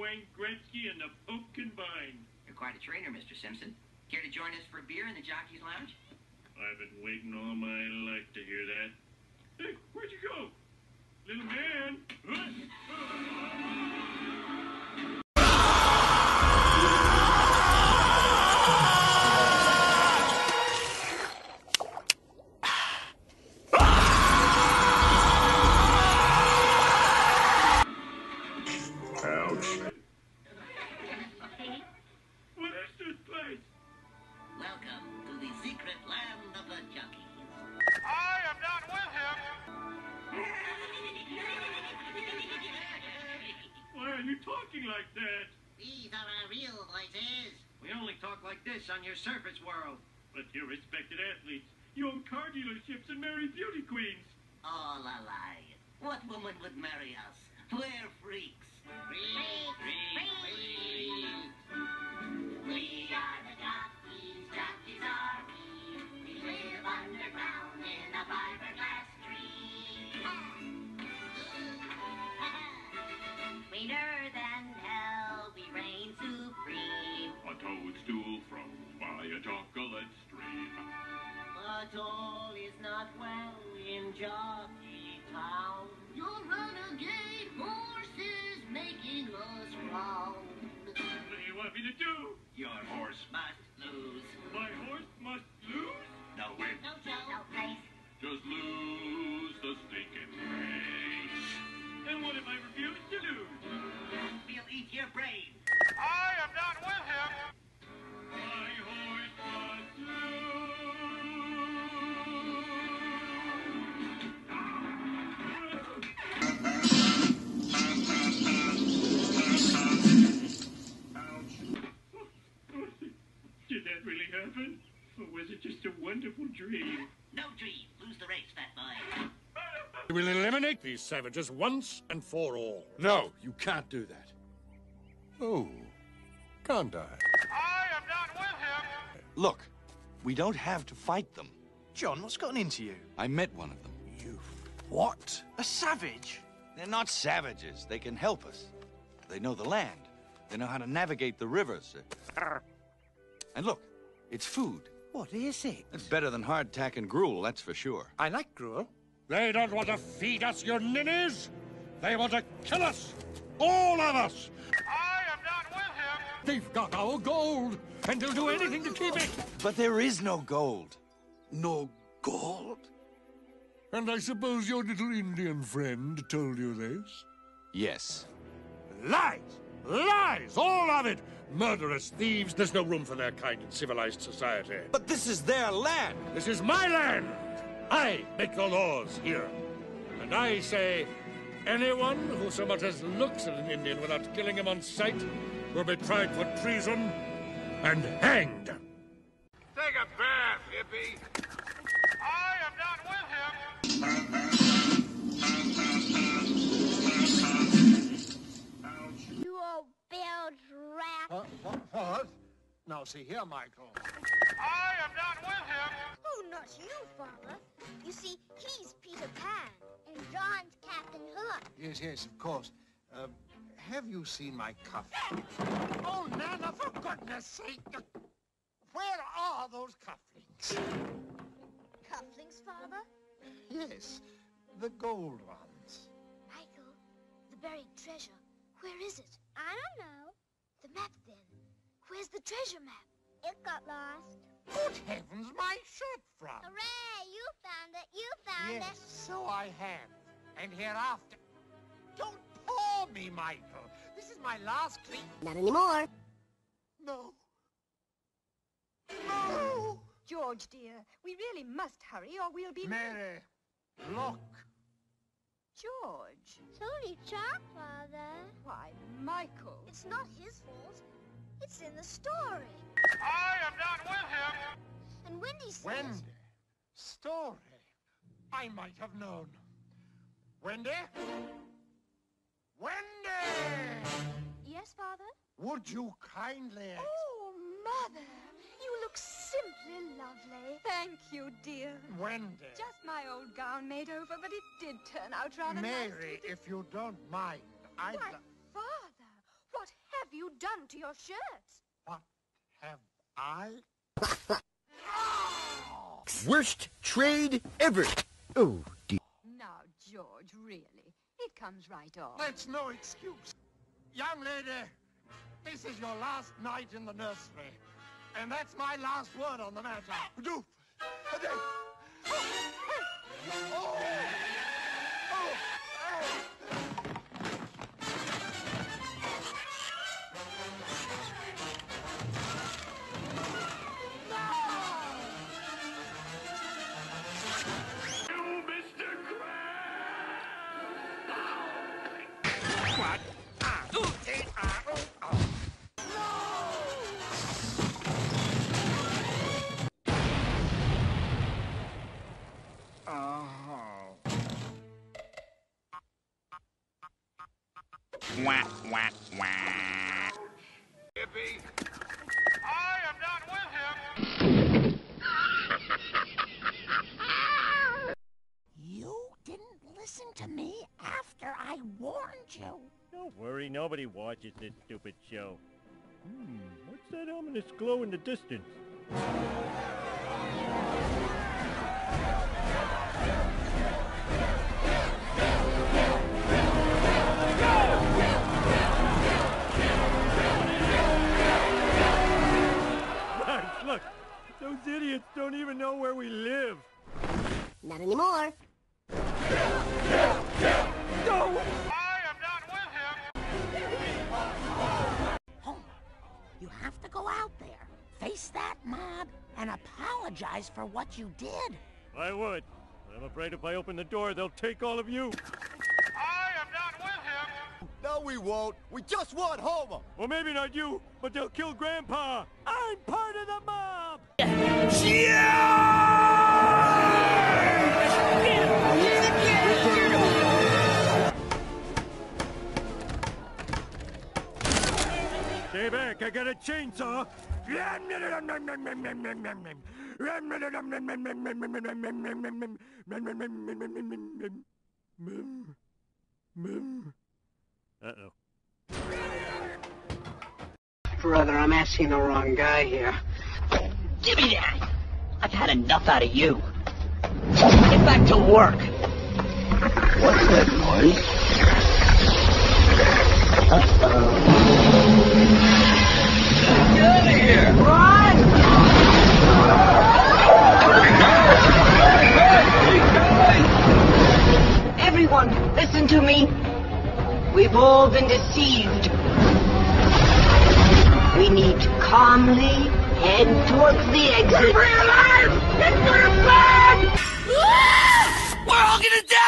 Wayne Gretzky and the Pope combined. You're quite a trainer, Mr. Simpson. Care to join us for a beer in the Jockey's Lounge? I've been waiting all my life to hear that. Hey, where'd you go? Little man! What is this place? Welcome to the secret land of the Jockeys. I am not with him. Why are you talking like that? These are our real voices. We only talk like this on your surface world. But you're respected athletes. You own car dealerships and marry beauty queens. All a lie. What woman would marry us? We're freaks. Freaks. We are the Jockeys, Jockeys are we. We live underground in a fiberglass tree. Greener than hell, we reign supreme. A toadstool froze by a chocolate stream. But all is not well in Jockey Town. Your renegade horses making us wrong. What do you want me to do? Your horse must lose. My horse must lose? No win. No show. No place. Just lose the stinking race. And what if I refuse to lose? We'll eat your brain. I am not with him. My horse must lose. Did that really happen? Or was it just a wonderful dream? No dream. Lose the race, fat boy. We will eliminate these savages once and for all. No, you can't do that. Oh, can't I? I am not with him. Look, we don't have to fight them. John, what's gotten into you? I met one of them. You what? A savage? They're not savages. They can help us. They know the land. They know how to navigate the rivers. And look, it's food. What is it? It's better than hardtack and gruel, that's for sure. I like gruel. They don't want to feed us, your ninnies. They want to kill us. All of us. I am not with him. They've got our gold, and they'll do anything to keep it. But there is no gold. No gold? And I suppose your little Indian friend told you this? Yes. Lies! Lies! All of it! Murderous thieves. There's no room for their kind in civilized society. But this is their land. This is my land. I make the laws here. And I say, anyone who so much as looks at an Indian without killing him on sight will be tried for treason and hanged. Take a bath, hippie. I am not with him. You old bilge rat. What? Now, see here, Michael. I am not with him. Oh, not you, Father. You see, he's Peter Pan, and John's Captain Hook. Yes, of course. Have you seen my cuff? Oh, Nana, for goodness sake! Where are those cufflinks? Cufflinks, Father? Yes, the gold ones. Michael, the buried treasure. Where is it? I don't know. The map, then. Where's the treasure map? It got lost. Good heavens, my shirt front! Hooray! You found it! You found Yes, it! so I have. And hereafter... Don't paw me, Michael. This is my last clean... Not anymore. No. No! George, dear, we really must hurry or we'll be... Mary, look. George. It's only Chop, Father. Why, Michael. It's not his fault. It's in the story. I am not with him. And Wendy says... Wendy? Story? I might have known. Wendy? Wendy! Yes, Father? Would you kindly... Oh, Mother, you look simply lovely. Thank you, dear. Wendy. Just my old gown made over, but it did turn out rather nice. Mary, if you don't mind, I'd... Why, Father, what have you done to your shirts? What have I? Worst trade ever. Oh, dear. Now, George, really. It comes right off. That's no excuse. Young lady, this is your last night in the nursery. And that's my last word on the matter. Do. Wah, wah, wah. Hippie, I am not with him. You didn't listen to me after I warned you. Don't worry, nobody watches this stupid show. What's that ominous glow in the distance? Look, those idiots don't even know where we live. Not anymore. No! I am not with him. Homer, you have to go out there, face that mob, and apologize for what you did. I would. But I'm afraid if I open the door, they'll take all of you. I am not with him. No, we won't. We just want Homer. Well, maybe not you, but they'll kill Grandpa. I'm part of the mob. Stay back, I got a chainsaw. Uh-oh. Brother, I'm asking the wrong guy here. Give me that! I've had enough out of you. Get back to work! What's that noise? Get out of here! Run! Everyone, listen to me. We've all been deceived. We need to calmly head towards the exit. We're alive! It's gonna burn! We're all gonna die!